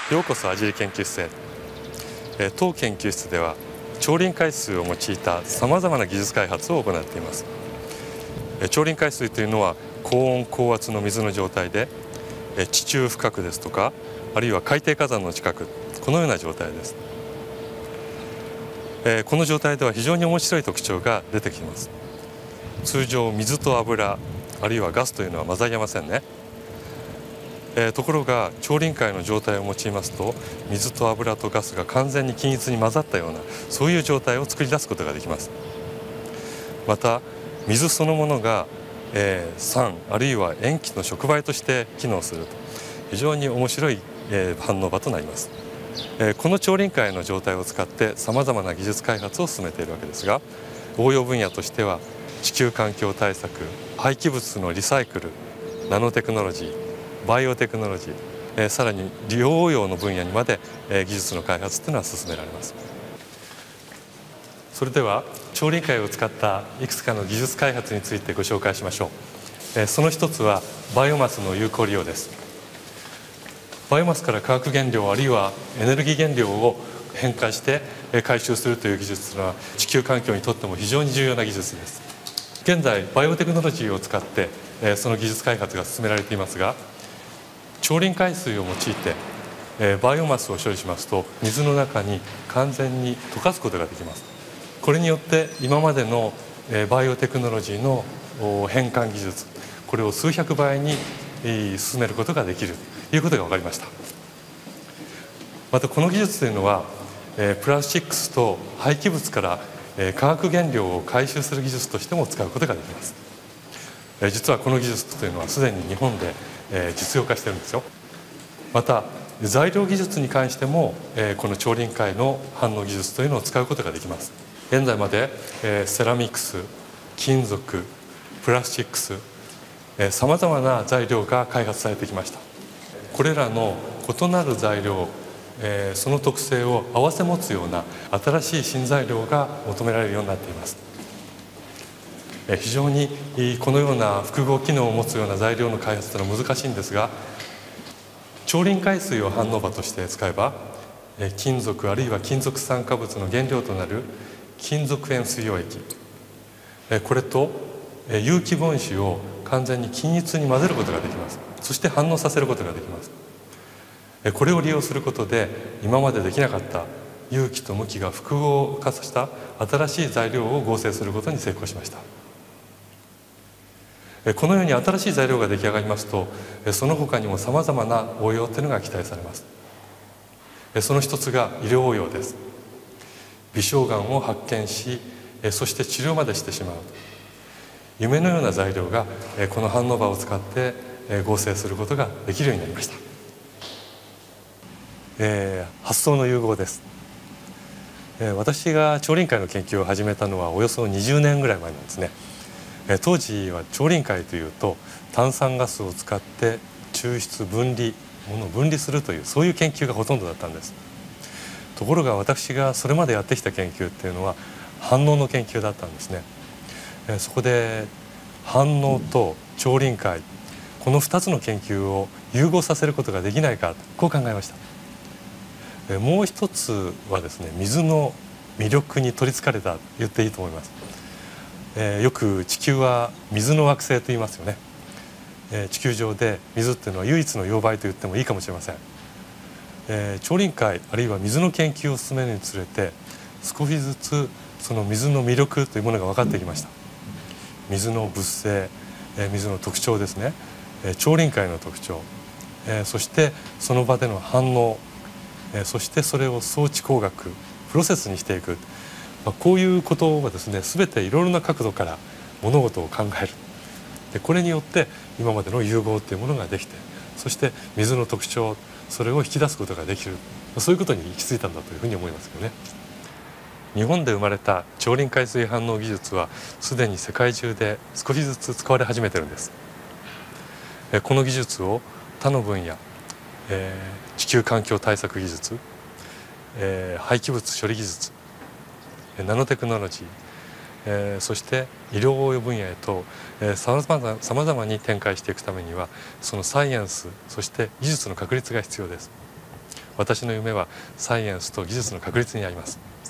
ようこそ味研究室へ。当研究室では超臨界水を用いたさまざまな技術開発を行っています。超臨界水というのは高温高圧の水の状態で地中深くですとか、あるいは海底火山の近く、このような状態です。この状態では非常に面白い特徴が出てきます。通常水と油あるいはガスというのは混ざり合いませんね。ところが超臨界の状態を用いますと、水と油とガスが完全に均一に混ざったような、そういう状態を作り出すことができます。また水そのものが、酸あるいは塩基の触媒として機能すると、非常に面白い、反応場となります。この超臨界の状態を使ってさまざまな技術開発を進めているわけですが、応用分野としては地球環境対策、廃棄物のリサイクル、ナノテクノロジー、バイオテクノロジー、さらに利用応用の分野にまで、技術の開発というのは進められます。それでは超臨界を使ったいくつかの技術開発についてご紹介しましょう。その一つはバイオマスの有効利用です。バイオマスから化学原料あるいはエネルギー原料を変化して回収するという技術というのは地球環境にとっても非常に重要な技術です。現在バイオテクノロジーを使ってその技術開発が進められていますが、超臨界水を用いてバイオマスを処理しますと水の中に完全に溶かすことができます。これによって今までのバイオテクノロジーの変換技術、これを数百倍に進めることができるということが分かりました。またこの技術というのはプラスチックスと廃棄物から化学原料を回収する技術としても使うことができます。実はこの技術というのはすでに日本で実用化しているんですよ。また材料技術に関してもこの超臨界の反応技術というのを使うことができます。現在までセラミックス、金属、プラスチックス、さまざまな材料が開発されてきました。これらの異なる材料、その特性を併せ持つような新しい新材料が求められるようになっています。非常にこのような複合機能を持つような材料の開発というのは難しいんですが、超臨界水を反応場として使えば金属あるいは金属酸化物の原料となる金属塩水溶液、これと有機分子を完全に均一に混ぜることができます。そして反応させることができます。これを利用することで今までできなかった有機と無機が複合化した新しい材料を合成することに成功しました。このように新しい材料が出来上がりますと、その他にもさまざまな応用というのが期待されます。その一つが医療応用です。微小がんを発見し、そして治療までしてしまう夢のような材料がこの反応場を使って合成することができるようになりました。発想の融合です。私が超臨界の研究を始めたのはおよそ20年ぐらい前なんですね。当時は超臨界というと炭酸ガスを使って抽出分離、物を分離するというそういう研究がほとんどだったんです。ところが私がそれまでやってきた研究っていうのは反応の研究だったんですね。そこで反応と超臨界、この2つの研究を融合させることができないか、こう考えました。もう一つはですね、水の魅力に取りつかれたと言っていいと思います。よく地球は水の惑星と言いますよね。地球上で水っていうのは唯一の溶媒と言ってもいいかもしれません。超臨界あるいは水の研究を進めるにつれて少しずつその水の魅力というものが分かってきました。水の物性、水の特徴ですね、超臨界の特徴、そしてその場での反応、そしてそれを装置工学プロセスにしていく、こういうことはですね、全ていろいろな角度から物事を考える。でこれによって今までの融合というものができて、そして水の特徴、それを引き出すことができる、そういうことに行き着いたんだというふうに思いますよね。日本で生まれた超臨界水反応技術はすでに世界中で少しずつ使われ始めているんです。この技術を他の分野、地球環境対策技術、廃棄物処理技術、ナノテクノロジー、そして医療応用分野へとさまざまに展開していくためにはそのサイエンス、そして技術の確立が必要です。 私の夢はサイエンスと技術の確立にあります。